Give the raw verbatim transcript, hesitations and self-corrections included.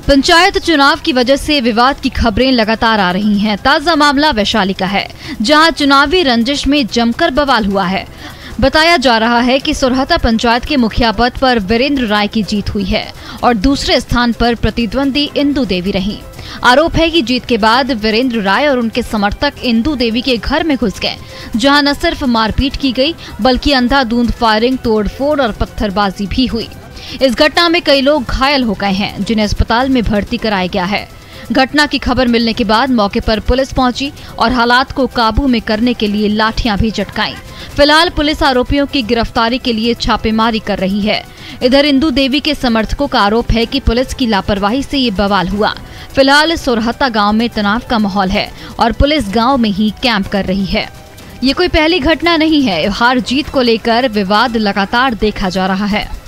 पंचायत चुनाव की वजह से विवाद की खबरें लगातार आ रही हैं। ताजा मामला वैशाली का है, जहां चुनावी रंजिश में जमकर बवाल हुआ है। बताया जा रहा है कि सोरहता पंचायत के मुखिया पद पर वीरेंद्र राय की जीत हुई है और दूसरे स्थान पर प्रतिद्वंदी इंदु देवी रहीं। आरोप है कि जीत के बाद वीरेंद्र राय और उनके समर्थक इंदु देवी के घर में घुस गए, जहां न सिर्फ मारपीट की गई बल्कि अंधाधुंध फायरिंग, तोड़फोड़ और पत्थरबाजी भी हुई। इस घटना में कई लोग घायल हो गए हैं, जिन्हें अस्पताल में भर्ती कराया गया है। घटना की खबर मिलने के बाद मौके पर पुलिस पहुंची और हालात को काबू में करने के लिए लाठियां भी झटकाईं। फिलहाल पुलिस आरोपियों की गिरफ्तारी के लिए छापेमारी कर रही है। इधर इंदु देवी के समर्थकों का आरोप है कि पुलिस की लापरवाही से ये बवाल हुआ। फिलहाल सोरहता गांव में तनाव का माहौल है और पुलिस गांव में ही कैंप कर रही है। ये कोई पहली घटना नहीं है। हार जीत को लेकर विवाद लगातार देखा जा रहा है।